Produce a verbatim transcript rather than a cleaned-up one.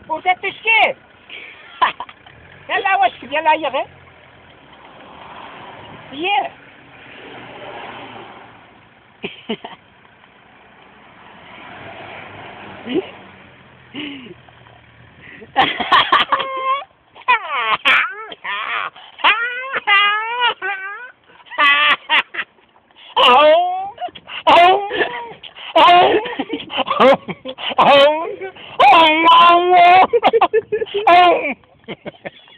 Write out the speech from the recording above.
وانت تشكي. يلا وش يلا يا Yeah. Oh, oh, oh, oh, oh, oh, oh, oh.